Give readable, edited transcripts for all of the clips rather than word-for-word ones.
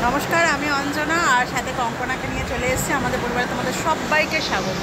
নমস্কার, আমি অঞ্জনা আর সাথে কঙ্কনাকে নিয়ে চলে এসেছি আমাদের পরিবারে। তোমাদের সবাইকে স্বাগত।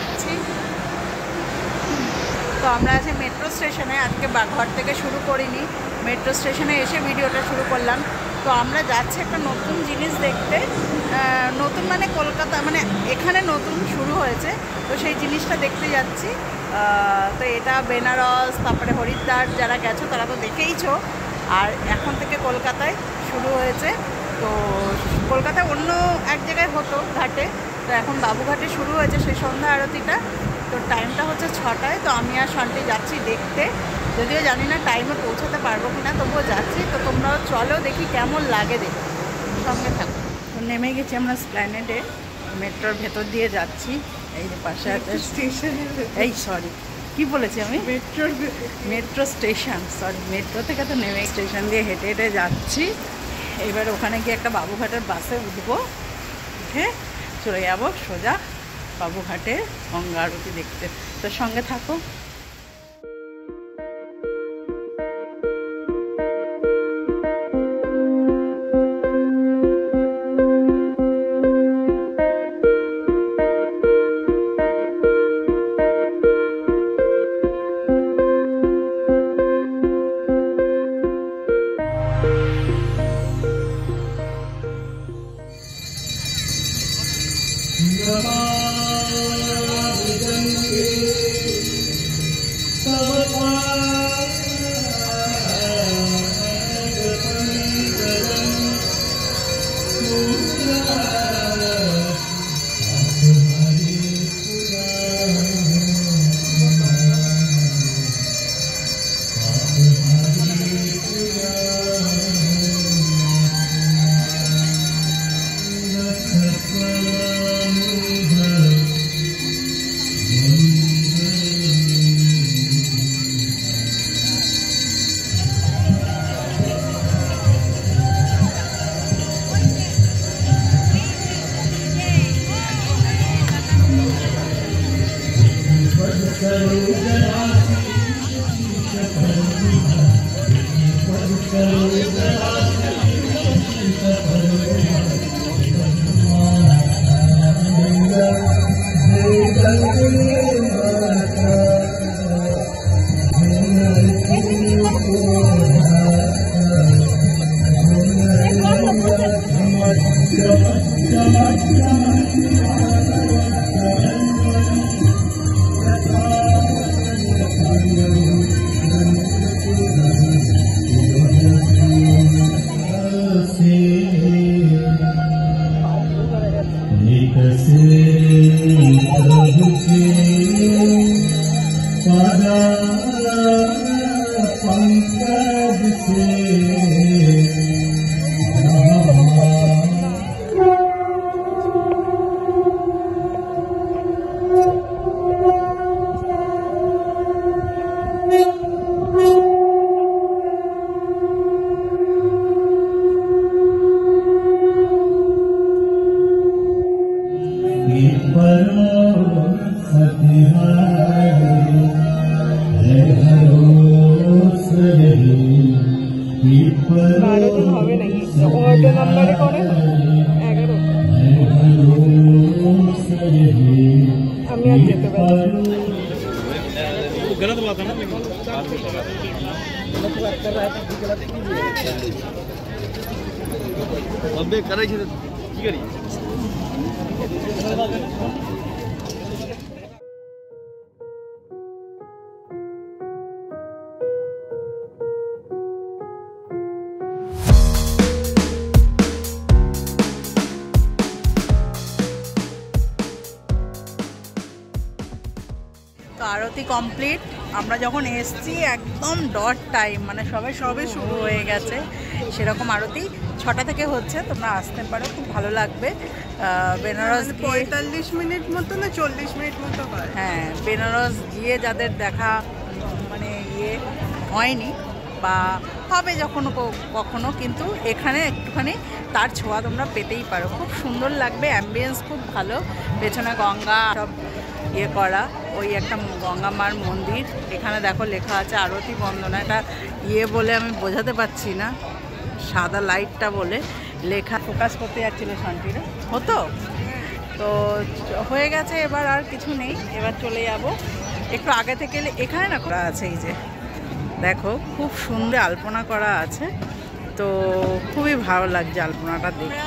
তো আমরা আছি মেট্রো স্টেশনে। আজকে ঘর থেকে শুরু করিনি, মেট্রো স্টেশনে এসে ভিডিওটা শুরু করলাম। তো আমরা যাচ্ছি একটা নতুন জিনিস দেখতে। নতুন মানে কলকাতা, মানে এখানে নতুন শুরু হয়েছে, তো সেই জিনিসটা দেখতে যাচ্ছি। তো এটা বেনারস, তারপরে হরিদ্বার, যারা গেছো তারা তো দেখেইছো। আর এখন থেকে কলকাতায় শুরু হয়েছে। তো কলকাতায় অন্য এক জায়গায় হতো ঘাটে, তো এখন বাবুঘাটে শুরু হয়েছে সেই সন্ধ্যা আরতিটা। তো টাইমটা হচ্ছে 6টায়। তো আমি আর শান্তি যাচ্ছি দেখতে, যদিও জানি না টাইমে পৌঁছাতে পারবো কি না, তবুও যাচ্ছি। তো তোমরাও চলো, দেখি কেমন লাগে, দেখো, সঙ্গে থাকো। তো নেমে গেছি আমরা স্প্ল্যানেডে, মেট্রোর ভেতর দিয়ে যাচ্ছি। এই যে পাশে আছে স্টেশন, এই সরি কি বলেছি আমি, মেট্রো স্টেশন, সরি, মেট্রো থেকে তো নেমে স্টেশন দিয়ে হেঁটে হেঁটে যাচ্ছি। এবার ওখানে গিয়ে একটা বাবুঘাটের বাসে উঠবো, উঠে চলে যাবো সোজা বাবুঘাটে গঙ্গা আরতি দেখতে। তো সঙ্গে থাকো। गलत बात है ना, गलत बात कर रहा है तो गलत कीजिए। अब करे की करी তো আরতি কমপ্লিট। আমরা যখন এসছি একদম ডট টাইম, মানে সবে শুরু হয়ে গেছে সেরকম আরতি। 6টা থেকে হচ্ছে, তোমরা আসতে পারো, খুব ভালো লাগবে। বেনারস 45 মিনিট মতো না 40 মিনিট মতো হয়। হ্যাঁ, বেনারস গিয়ে যাদের দেখা মানে হয়নি বা হবে যখন কখনো, কিন্তু এখানে একটুখানি তার ছোঁয়া তোমরা পেতেই পারো। খুব সুন্দর লাগবে, অ্যাম্বিয়েন্স খুব ভালো, পেছনে গঙ্গা সব করা, ওই একটা গঙ্গা মার মন্দির। এখানে দেখো লেখা আছে আরতি বন্দনা, এটা বলে আমি বোঝাতে পারছি না, সাদা লাইটটা বলে লেখা ফোকাস করতে যাচ্ছিল শান্তিরা হতো। তো হয়ে গেছে, এবার আর কিছু নেই, এবার চলে যাব একটু আগে থেকে। এখানে না করা আছে, এই যে দেখো খুব সুন্দর আলপনা করা আছে, তো খুবই ভালো লাগছে আলপনাটা দেখে।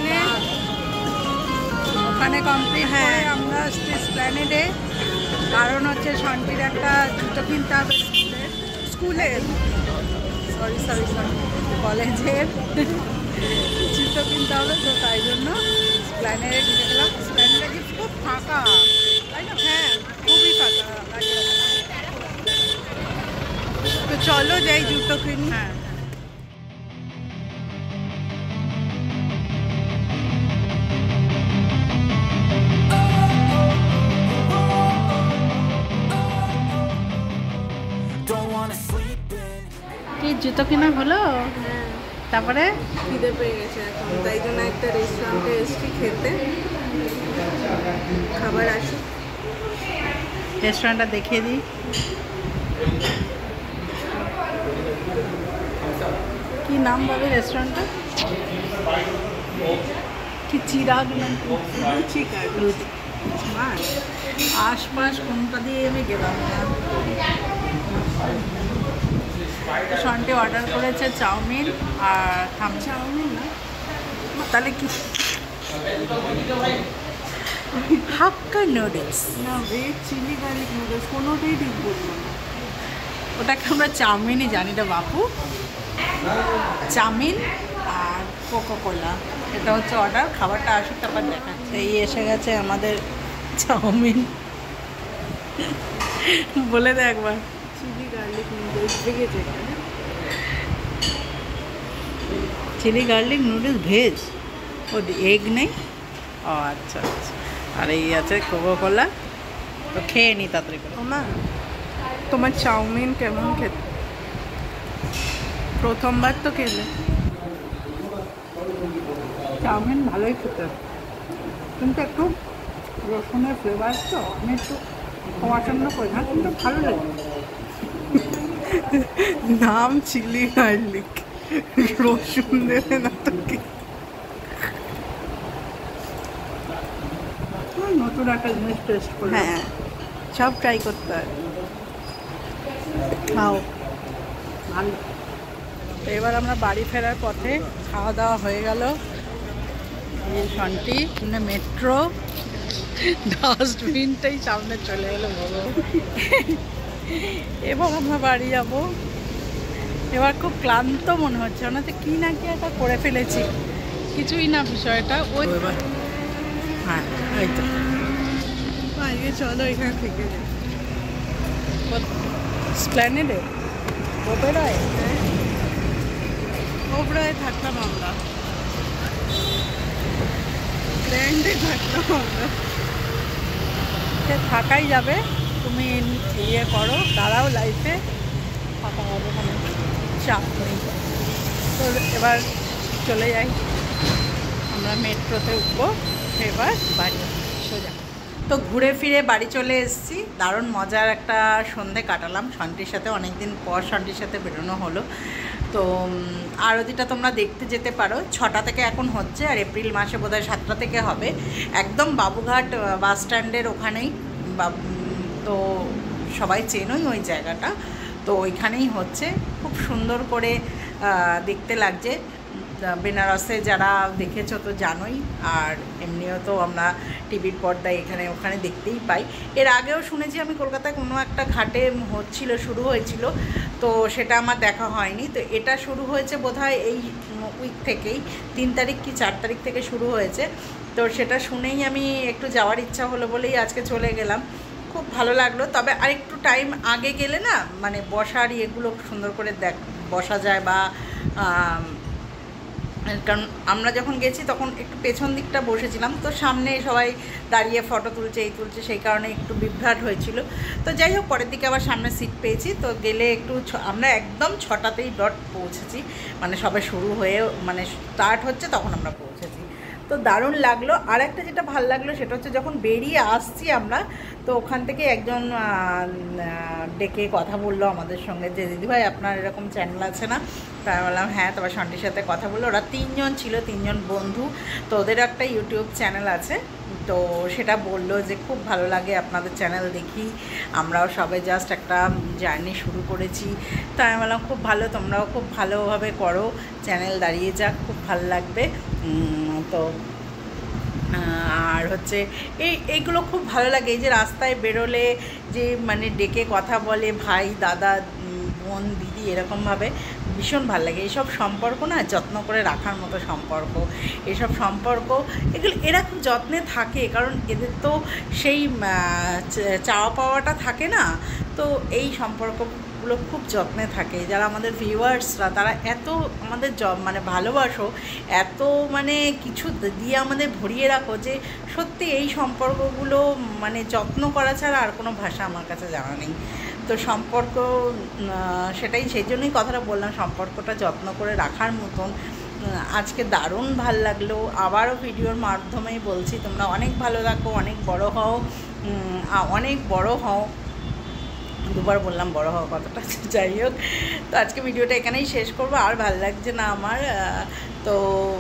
ওখানে কমপ্লিট হ্যাঁ আমরা আসছি এসপ্ল্যানেডে, কারণ হচ্ছে শান্তির একটা জুতো কিনতে হবে স্কুলের, সরি কলেজের জুতো কিনতে হবে, তো তাই জন্য এসপ্ল্যানেডে ঢুকে গেলাম। এসপ্ল্যানেডে কিন্তু খুব ফাঁকা, তাই না? হ্যাঁ খুবই ফাঁকা। তো চলো যাই জুতো কিনি। হ্যাঁ কি জুতো কেনা হলো? তারপরে খিদে পেয়ে গেছে এখন, তাই জন্য একটা রেস্টুরেন্টে এসেছি খেতে। খাবার আসুক, রেস্টুরেন্টটা দেখিয়ে দিই। কি নাম বলে রেস্টুরেন্টটা? কি চিরাগ নাম? আশপাশ কোনটা দিয়ে আমি গেলাম না। শান্তি অর্ডার করেছে চাউমিন আর চাউমিন না, তাহলে কি হাক্কা নুডলস না ভেজ চিলি গার্লিক নুডলস কোনোটাই ঠিক বলবো না। ওটাকে আমরা চাউমিনই জানি না বাপু। চাউমিন আর কোকোকোলা, এটা হচ্ছে অর্ডার। খাবারটা আসুক তারপর দেখাচ্ছে। এই এসে গেছে আমাদের চাউমিন, বলে দে একবার। চিলি গার্লিক নুডলস দেখেছে এখানে, চিলি গার্লিক নুডলস ভেজ, ও এগ নেই। ও আচ্ছা আচ্ছা। আর এই আছে কোকোকোলা। তো খেয়ে নি তাড়াতাড়ি করে। না তোমার চাউমিন কেমন খেতে? প্রথমবার তো খেলে। চাউমিন ভালোই খেতে, কিন্তু একটু রসুনের ফ্লেভার, তো আমি একটু পছন্দ করি না, কিন্তু ভালো লাগে। নাম চিলি গার্লিক, রসুন দেবে না তো কি? নতুন একটা জিনিস টেস্ট করি। হ্যাঁ সব ট্রাই করতে হয়। খাও ভালো। তো এবার আমরা বাড়ি ফেরার পথে, খাওয়া দাওয়া হয়ে গেল। এই শান্তি মেট্রো, ডাস্টবিনটাই সামনে চলে এলো বলো। এবার আমরা বাড়ি যাব। এবার খুব ক্লান্ত মনে হচ্ছে, ওনাতে কি না কি একটা করে ফেলেছি, কিছুই না বিষয়টা। ওই হ্যাঁ এই তো আগে চলো এখানে থেকে যাই। এসপ্ল্যানেডে ওপেরায় ওপরায় থাকতাম আমরা, ফ্রেন্ডে থাকতাম আমরা। সে থাকাই যাবে, তুমি ইয়ে করো, দাঁড়াও লাইফে, থাকা হবে, কোনো চাপ নেই। তো এবার চলে যাই, আমরা মেট্রোতে উঠবো, এবার বাড়ি সোজা। তো ঘুরে ফিরে বাড়ি চলে এসেছি। দারুণ মজার একটা সন্ধে কাটালাম শান্তির সাথে, অনেকদিন পর শান্তির সাথে বেরোনো হলো। তো আরতিটা তোমরা দেখতে যেতে পারো, 6টা থেকে এখন হচ্ছে, আর এপ্রিল মাসে বোধহয় 7টা থেকে হবে। একদম বাবুঘাট বাস স্ট্যান্ডের ওখানেই, তো সবাই চেনোই ওই জায়গাটা, তো ওইখানেই হচ্ছে। খুব সুন্দর করে দেখতে লাগছে। বেনারসে যারা দেখেছো তো জানোই, আর এমনিও তো আমরা টিভির পর্দায় এখানে ওখানে দেখতেই পাই। এর আগেও শুনেছি আমি কলকাতায় কোনো একটা ঘাটে হচ্ছিল, শুরু হয়েছিল, তো সেটা আমার দেখা হয়নি। তো এটা শুরু হয়েছে বোধহয় এই উইক থেকেই, 3 তারিখ কি 4 তারিখ থেকে শুরু হয়েছে। তো সেটা শুনেই আমি একটু যাওয়ার ইচ্ছা হলো বলেই আজকে চলে গেলাম। খুব ভালো লাগলো। তবে আরেকটু টাইম আগে গেলে না, মানে বসার ইয়েগুলো সুন্দর করে বসা যায়, বা কারণ আমরা যখন গেছি তখন একটু পেছন দিকটা বসেছিলাম, তো সামনে সবাই দাঁড়িয়ে ফটো তুলছে, এই তুলছে, সেই কারণে একটু বিভ্রাট হয়েছিল। তো যাই হোক, পরের দিকে আবার সামনে সিট পেয়েছি, তো গেলে একটু আমরা একদম 6টাতেই ডট পৌঁছেছি, মানে সবে শুরু হয়ে মানে স্টার্ট হচ্ছে তখন আমরা পৌঁছেছি। তো দারুণ লাগলো। আর একটা যেটা ভালো লাগলো সেটা হচ্ছে যখন বেরিয়ে আসছি আমরা, তো ওখান থেকে একজন ডেকে কথা বললো আমাদের সঙ্গে যে দিদিভাই আপনার এরকম চ্যানেল আছে না? তাই বললাম হ্যাঁ। তারপর সন্টির সাথে কথা বললো, ওরা 3 জন ছিল, 3 জন বন্ধু, তো ওদের একটা ইউটিউব চ্যানেল আছে। তো সেটা বললো যে খুব ভালো লাগে আপনাদের চ্যানেল দেখি, আমরাও সবাই জাস্ট একটা জার্নি শুরু করেছি। তো আমি বললাম খুব ভালো, তোমরাও খুব ভালোভাবে করো, চ্যানেল দাঁড়িয়ে যাক, খুব ভালো লাগবে। তো আর হচ্ছে এইগুলো খুব ভালো লাগে, এই যে রাস্তায় বেরোলে যে মানে ডেকে কথা বলে ভাই, দাদা, বোন, দিদি, এরকমভাবে ভীষণ ভালো লাগে। এইসব সম্পর্ক না যত্ন করে রাখার মতো সম্পর্ক, এসব সম্পর্ক এরা খুব যত্নে থাকে, কারণ এদের তো সেই চাওয়া পাওয়াটা থাকে না। তো এই সম্পর্কগুলো খুব যত্নে থাকে। যারা আমাদের ভিউয়ার্সরা তারা এত আমাদের মানে ভালোবাসো, এত মানে কিছু দিয়ে আমাদের ভরিয়ে রাখো যে সত্যি এই সম্পর্কগুলো মানে যত্ন করা ছাড়া আর কোনো ভাষা আমার কাছে জানা নেই। তো সম্পর্ক সেটাই, সেই জন্যই কথাটা বললাম, সম্পর্কটা যত্ন করে রাখার মতন। আজকে দারুণ ভাল লাগলো। আবারও ভিডিওর মাধ্যমেই বলছি, তোমরা অনেক ভালো থাকো, অনেক বড় হও, অনেক বড় হও। দুবার বললাম বড় হওয়া কথাটা, যাই হোক। তো আজকে ভিডিওটা এখানেই শেষ করবো, আর ভালো লাগছে না আমার। তো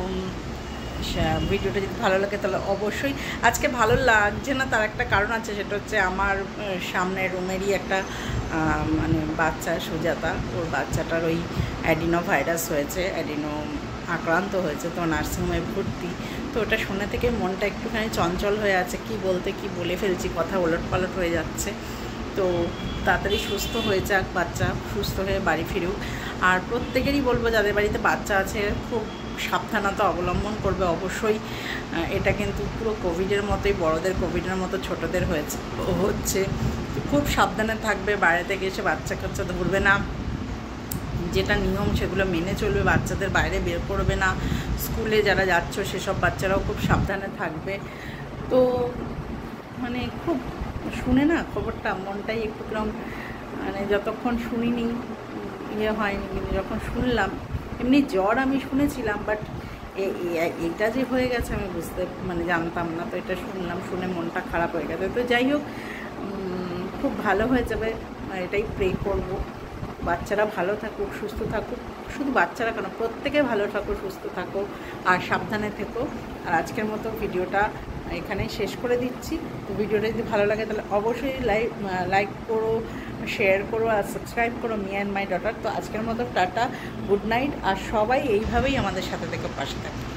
ভিডিওটা যদি ভালো লাগে তাহলে অবশ্যই, আজকে ভালো লাগছে না তার একটা কারণ আছে, সেটা হচ্ছে আমার সামনের রুমেরই একটা মানে বাচ্চা, সুজাতা, ওর বাচ্চাটার ওই অ্যাডিনো ভাইরাস হয়েছে, অ্যাডিনো আক্রান্ত হয়েছে, তো নার্সিংহোমে ভর্তি। তো ওটা শুনে থেকে মনটা একটুখানি চঞ্চল হয়ে আছে, কি বলতে কি বলে ফেলছি, কথা ওলটপালট হয়ে যাচ্ছে। তো তাড়াতাড়ি সুস্থ হয়ে যাক বাচ্চা, সুস্থ হয়ে বাড়ি ফিরুক। আর প্রত্যেকেরই বলবো যাদের বাড়িতে বাচ্চা আছে খুব সাবধানতা অবলম্বন করবে অবশ্যই। এটা কিন্তু পুরো কোভিডের মতোই, বড়দের কোভিডের মতো ছোটদের হচ্ছে। খুব সাবধানে থাকবে, বাইরে থেকে এসে বাচ্চা কাচ্চা ধরবে না, যেটা নিয়ম সেগুলো মেনে চলবে, বাচ্চাদের বাইরে বের করবে না। স্কুলে যারা যাচ্ছ সেসব বাচ্চারাও খুব সাবধানে থাকবে। তো মানে খুব শুনে না খবরটা মনটাই একটু কিরম, মানে যতক্ষণ শুনিনি ইয়ে হয়নি, কিন্তু যখন শুনলাম, এমনি জ্বর আমি শুনেছিলাম, বাট এটা যে হয়ে গেছে আমি মানে জানতাম না। তো এটা শুনলাম, শুনে মনটা খারাপ হয়ে গেছে। তো যাই হোক, খুব ভালো হয়ে যাবে, এটাই প্রে করব। বাচ্চারা ভালো থাকুক, সুস্থ থাকুক, শুধু বাচ্চারা কেন, প্রত্যেকে ভালো থাকো, সুস্থ থাকো, আর সাবধানে থেকো। আর আজকের মতো ভিডিওটা এখানেই শেষ করে দিচ্ছি। তো ভিডিওটা যদি ভালো লাগে তাহলে অবশ্যই লাইক করো, শেয়ার করো, আর সাবস্ক্রাইব করো মি অ্যান্ড মাই ডটার। তো আজকের মতো টাটা, গুড নাইট, আর সবাই এইভাবেই আমাদের সাথে থেকে পাশে থাকো।